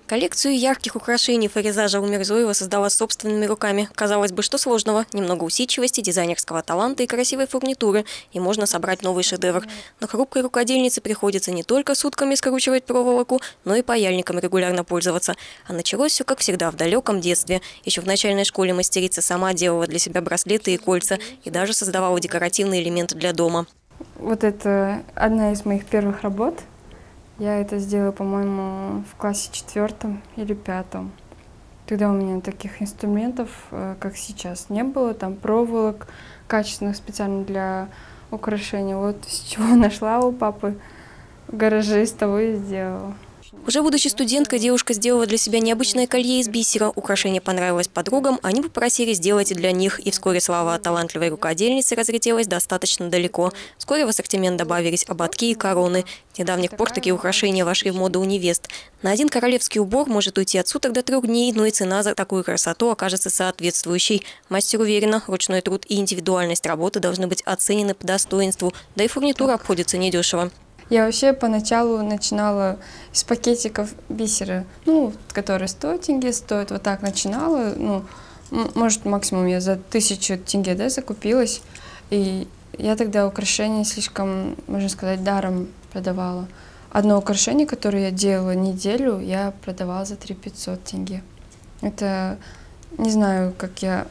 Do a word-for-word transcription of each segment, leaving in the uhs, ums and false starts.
Коллекцию ярких украшений Фариза Жаумирзоева создала собственными руками. Казалось бы, что сложного? Немного усидчивости, дизайнерского таланта и красивой фурнитуры, и можно собрать новый шедевр. Но хрупкой рукодельнице приходится не только сутками скручивать проволоку, но и паяльником регулярно пользоваться. А началось все, как всегда, в далеком детстве. Еще в начальной школе мастерица сама делала для себя браслеты и кольца, и даже создавала декоративные элементы для дома. Вот это одна из моих первых работ. Я это сделала, по-моему, в классе четвертом или пятом. Тогда у меня таких инструментов, как сейчас, не было. Там проволок качественных специально для украшения. Вот с чего нашла у папы в гараже, из того и сделала. Уже будучи студенткой, девушка сделала для себя необычное колье из бисера. Украшение понравилось подругам, они попросили сделать и для них. И вскоре слава о талантливой рукодельнице разлетелась достаточно далеко. Вскоре в ассортимент добавились ободки и короны. С недавних пор такие украшения вошли в моду у невест. На один королевский убор может уйти от суток до трех дней, но и цена за такую красоту окажется соответствующей. Мастер уверена, ручной труд и индивидуальность работы должны быть оценены по достоинству, да и фурнитура обходится недешево. Я вообще поначалу начинала с пакетиков бисера, ну, которые сто тенге стоят, вот так начинала, ну, может, максимум я за тысячу тенге, да, закупилась, и я тогда украшения слишком, можно сказать, даром продавала. Одно украшение, которое я делала неделю, я продавала за три тысячи пятьсот тенге. Это, не знаю, как я...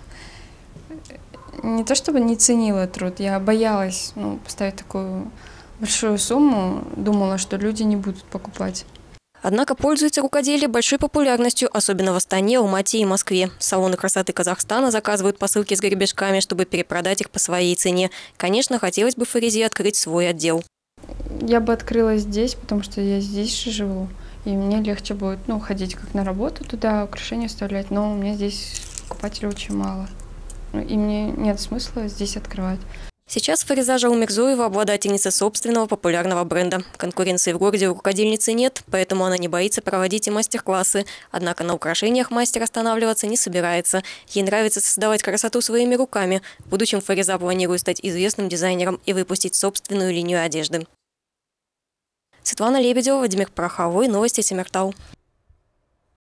Не то чтобы не ценила труд, я боялась, ну, поставить такую... большую сумму, думала, что люди не будут покупать. Однако пользуется рукоделие большой популярностью, особенно в Астане, Алмате и Москве. Салоны красоты Казахстана заказывают посылки с гребешками, чтобы перепродать их по своей цене. Конечно, хотелось бы Фаризе открыть свой отдел. Я бы открыла здесь, потому что я здесь же живу. И мне легче будет, ну, ходить как на работу туда, украшения вставлять. Но у меня здесь покупателей очень мало. И мне нет смысла здесь открывать. Сейчас Фариза Жаумирзоева обладательница собственного популярного бренда. Конкуренции в городе у рукодельницы нет, поэтому она не боится проводить и мастер-классы. Однако на украшениях мастер останавливаться не собирается. Ей нравится создавать красоту своими руками. В будущем Фариза планирует стать известным дизайнером и выпустить собственную линию одежды. Светлана Лебедева, Владимир Пороховой, новости Семертау.